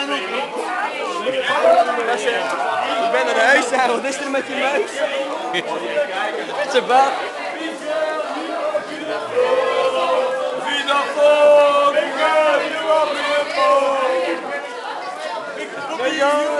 Ik ben naar huis, hè. Wat is er met je muis? Ze belt. Vida